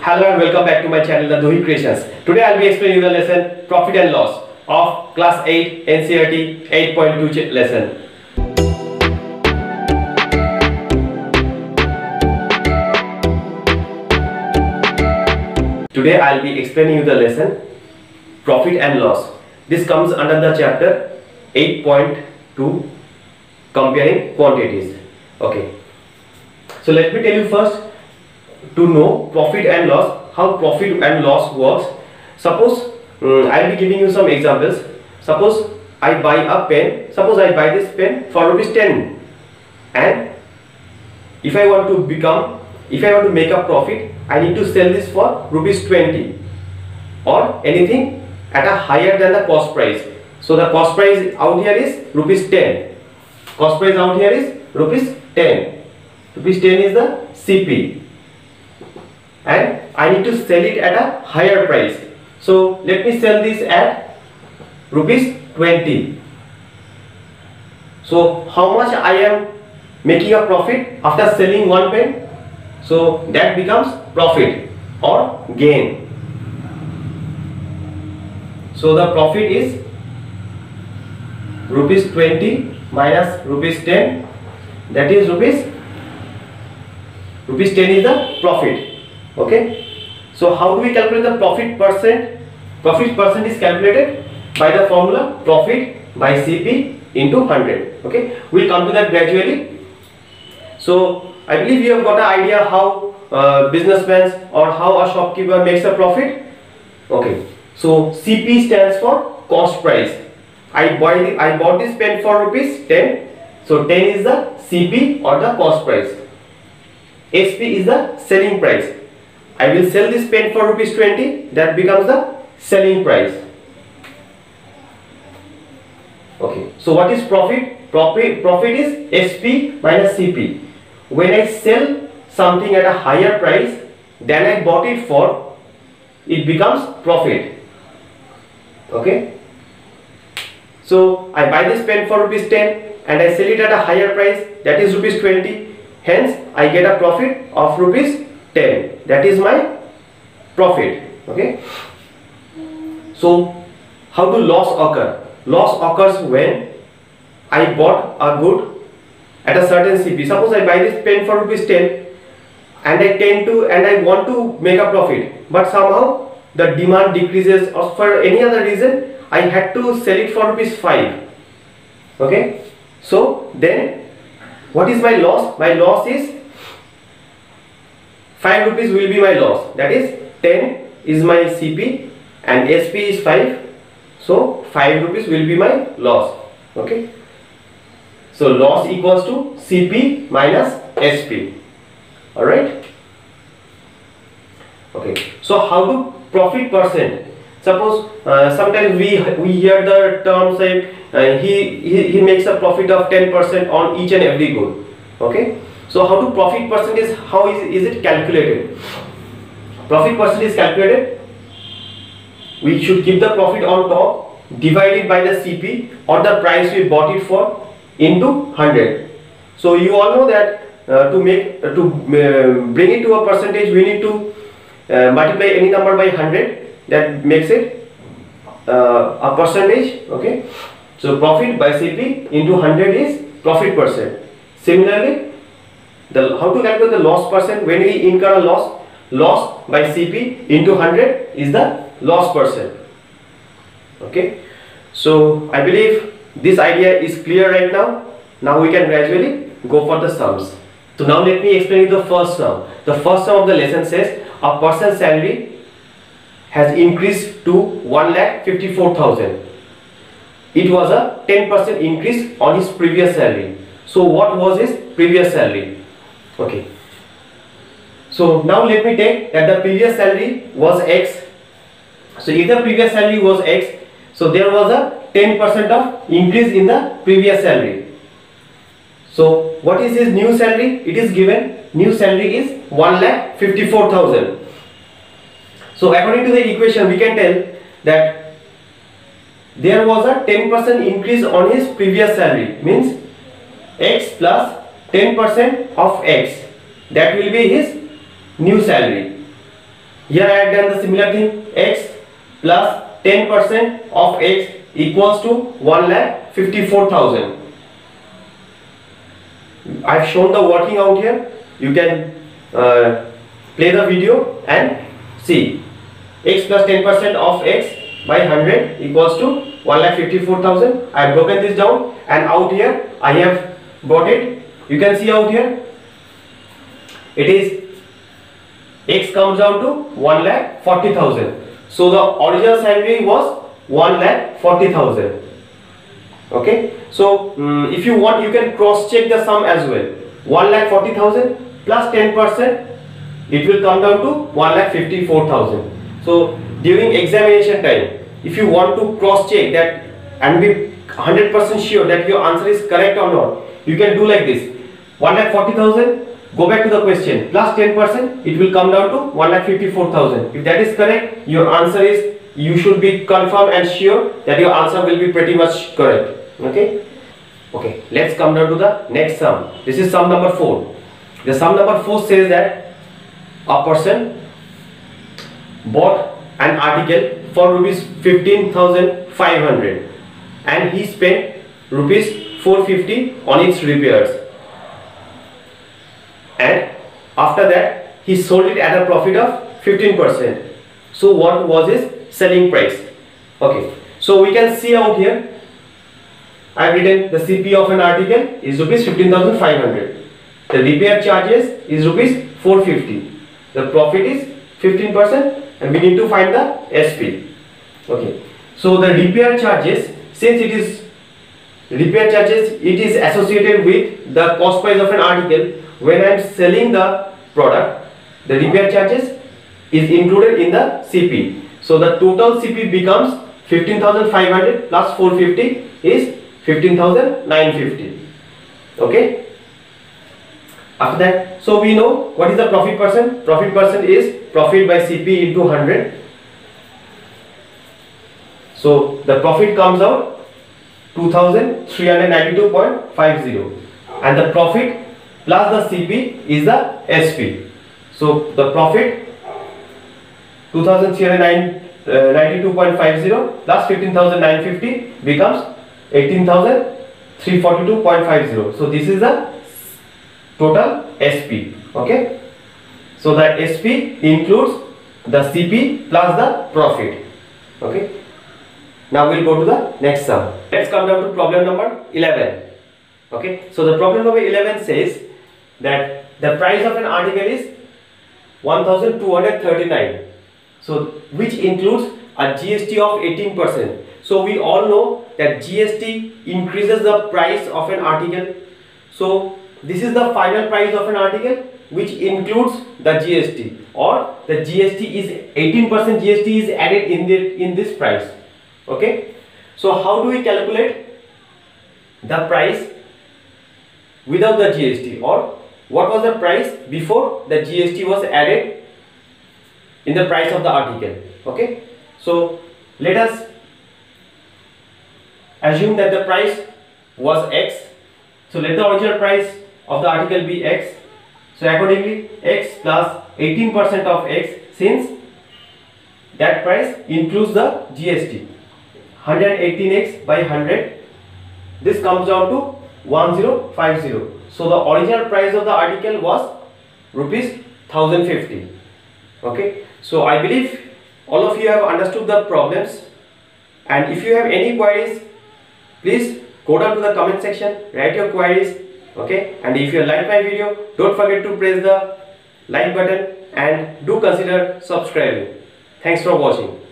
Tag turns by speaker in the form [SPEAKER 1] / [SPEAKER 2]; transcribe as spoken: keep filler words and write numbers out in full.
[SPEAKER 1] Hello and welcome back to my channel, The Dohi Creations. Today I will be explaining the lesson Profit and Loss of Class eight N C E R T eight point two lesson. Today I will be explaining you the lesson Profit and Loss. This comes under the chapter eight point two, comparing quantities. Okay. So let me tell you first, to know profit and loss, how profit and loss works. Suppose um, I will be giving you some examples. Suppose I buy a pen. Suppose I buy this pen for rupees ten, and if I want to become, if I want to make a profit, I need to sell this for rupees twenty or anything at a higher than the cost price. So the cost price out here is rupees ten. Cost price out here is rupees ten. Rupees ten is the C P. And I need to sell it at a higher price. So let me sell this at rupees twenty. So how much I am making a profit after selling one pen? So that becomes profit or gain. So the profit is rupees twenty minus rupees ten. That is rupees rupees ten is the profit. Okay, so how do we calculate the profit percent? Profit percent is calculated by the formula profit by C P into one hundred. Okay, we'll come to that gradually. So I believe you have got an idea how uh, businessmen or how a shopkeeper makes a profit. Okay, so C P stands for cost price. I bought I bought this pen for rupees ten. So ten is the C P or the cost price. S P is the selling price. I will sell this pen for rupees twenty. That becomes the selling price. Okay. So what is profit? Profit profit is S P minus C P. When I sell something at a higher price than I bought it for, it becomes profit. Okay. So I buy this pen for rupees ten and I sell it at a higher price, that is rupees twenty. Hence I get a profit of rupees ten. That is my profit. Okay. So how do loss occur? Loss occurs when I bought a good at a certain C P. Suppose I buy this pen for rupees ten and I tend to and I want to make a profit, but somehow the demand decreases or for any other reason I had to sell it for rupees five. Okay. So then what is my loss? My loss is five rupees will be my loss. That is ten is my C P and S P is five. So five rupees will be my loss. Okay. So loss equals to C P minus S P. Alright. Okay. So how do profit percent? Suppose uh, sometimes we we hear the term say uh, he, he he makes a profit of ten percent on each and every good. Okay. So how to profit percent is how is, is it calculated? Profit percent is calculated. We should keep the profit on top, divided by the C P or the price we bought it for into one hundred. So you all know that uh, to make uh, to uh, bring it to a percentage, we need to uh, multiply any number by one hundred. That makes it uh, a percentage. Okay. So profit by C P into one hundred is profit percent. Similarly, The, how to calculate the loss percent? When we incur a loss, loss by C P into one hundred is the loss percent. Okay. So I believe this idea is clear right now. Now we can gradually go for the sums. So now let me explain you the first sum. The first sum of the lesson says a person's salary has increased to one lakh fifty-four thousand. It was a ten percent increase on his previous salary. So what was his previous salary? Okay. So now let me take that the previous salary was X. So if the previous salary was X, so there was a ten percent of increase in the previous salary. So what is his new salary? It is given new salary is one lakh fifty-four thousand. So according to the equation, we can tell that there was a ten percent increase on his previous salary, means X plus ten percent of X, that will be his new salary. Here I have done the similar thing. X plus ten percent of X equals to one lakh fifty-four thousand. I have shown the working out here. You can uh, play the video and see. X plus ten percent of X by one hundred equals to one lakh fifty-four thousand. I have broken this down, and out here I have brought it. You can see out here it is X comes down to one lakh forty thousand. So the original salary was one lakh forty thousand. Okay, so um, if you want, you can cross check the sum as well. one lakh forty thousand plus ten percent, it will come down to one lakh fifty-four thousand. So during examination time, if you want to cross check that and be one hundred percent sure that your answer is correct or not, you can do like this. one lakh forty thousand, go back to the question, plus ten percent, it will come down to one lakh fifty-four thousand. If that is correct, your answer is, you should be confirmed and sure that your answer will be pretty much correct. Okay, okay, let's come down to the next sum. This is sum number four. The sum number four says that a person bought an article for rupees fifteen thousand five hundred and he spent rupees four hundred fifty on its repairs, and after that he sold it at a profit of fifteen percent. So what was his selling price? Okay, so we can see out here I have written the C P of an article is rupees fifteen thousand five hundred. The repair charges is rupees four hundred fifty. The profit is fifteen percent, and we need to find the S P. Okay, so the repair charges, since it is repair charges, it is associated with the cost price of an article. When I am selling the product, the repair charges is included in the C P. So the total C P becomes fifteen thousand five hundred plus four hundred fifty is fifteen thousand nine hundred fifty. Okay. After that, so we know what is the profit percent. Profit percent is profit by C P into one hundred. So the profit comes out two thousand three hundred ninety-two point five zero, and the profit plus the C P is the S P. So the profit two thousand three hundred ninety-two point five zero plus fifteen thousand nine hundred fifty becomes eighteen thousand three hundred forty-two point five zero. So this is the total S P. Okay, so the S P includes the C P plus the profit. Okay, now we'll go to the next sum. Let's come down to problem number eleven. Okay, so the problem number eleven says that the price of an article is one thousand two hundred thirty-nine, so which includes a G S T of eighteen percent. So we all know that G S T increases the price of an article. So this is the final price of an article which includes the G S T, or the G S T is eighteen percent G S T is added in the in this price. Okay, so how do we calculate the price without the G S T, or what was the price before the G S T was added in the price of the article? Okay, so let us assume that the price was X. So let the original price of the article be X. So accordingly, X plus eighteen percent of X, since that price includes the G S T, one hundred eighteen X by one hundred, this comes down to one thousand fifty. So the original price of the article was rupees one thousand fifty. Okay, so I believe all of you have understood the problems, and if you have any queries, please go down to the comment section, write your queries. Okay, and if you like my video, don't forget to press the like button and do consider subscribing. Thanks for watching.